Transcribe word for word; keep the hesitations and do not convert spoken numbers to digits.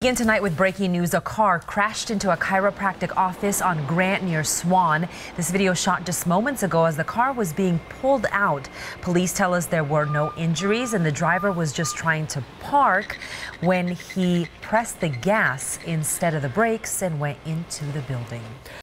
Begin tonight with breaking news. A car crashed into a chiropractic office on Grant near Swan. This video shot just moments ago as the car was being pulled out. Police tell us there were no injuries and the driver was just trying to park when he pressed the gas instead of the brakes and went into the building.